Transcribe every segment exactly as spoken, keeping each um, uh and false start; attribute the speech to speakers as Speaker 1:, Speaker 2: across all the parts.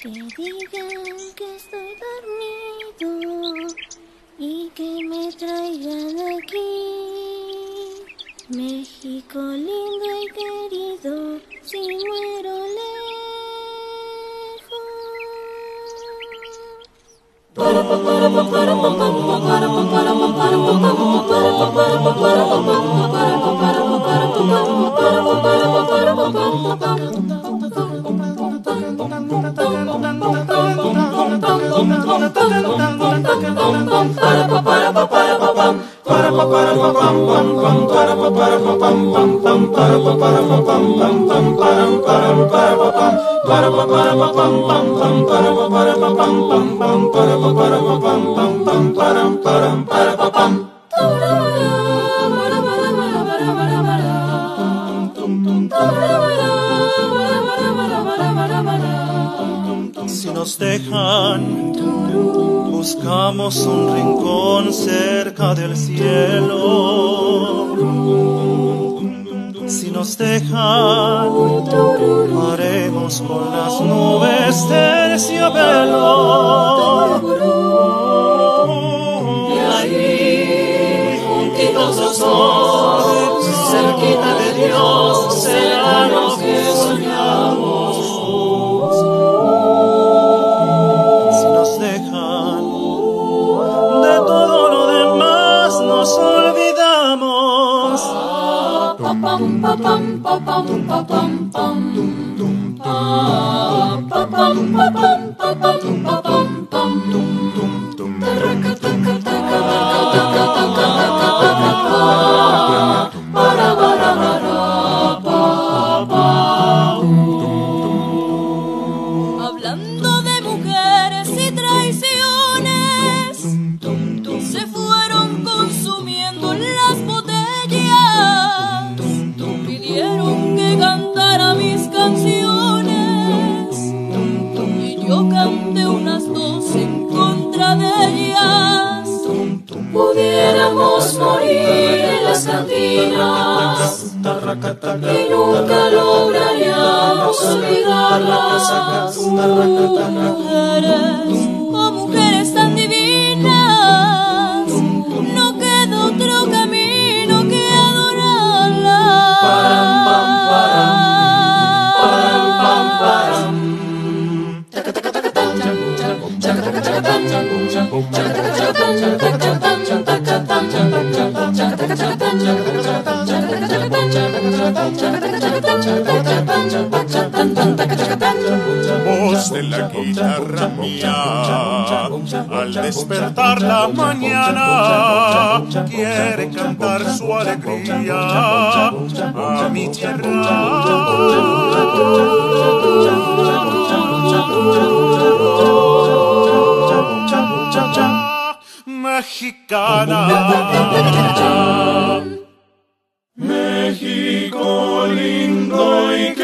Speaker 1: Que digan que estoy dormido y que me traigan aquí. México lindo y querido, si muero
Speaker 2: Si nos dejan, buscamos un rincón cerca del cielo. Si nos dejan, haremos con las nubes terciopelo. Y ahí, juntitos los dos, cerquita de Dios, será lo que soñamos. Si nos dejan, de todo lo demás nos olvidamos.
Speaker 1: Hablando de mujeres y traiciones, se fueron consumiendo las botellas. Pidieron que cantara mis canciones y yo canté unas dos en contra de ellas. Pudiéramos morir en las cantinas y nunca lograríamos olvidarlas. Mujeres, oh mujeres tan divinas, no queda otro camino que adorarlas.
Speaker 2: Voz de la guitarra mía, al despertar la mañana, quiere cantar su alegría a mi tierra mexicana. México lindo y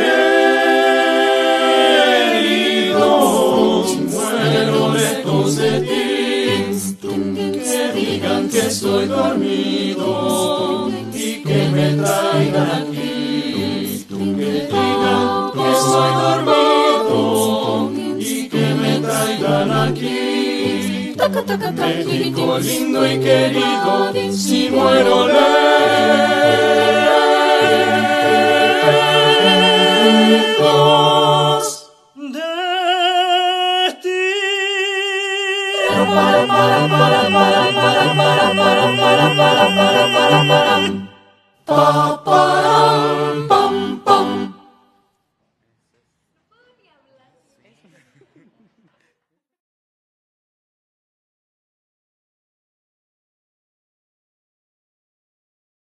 Speaker 2: querido, muero lejos de ti. Que digan que estoy dormido y que me traigan aquí. Que digan que estoy dormido y que me traigan aquí. México lindo y querido, si muero lejos de ti. Para, para, para, para, para, para, para, para, para, para, para, para, para, para,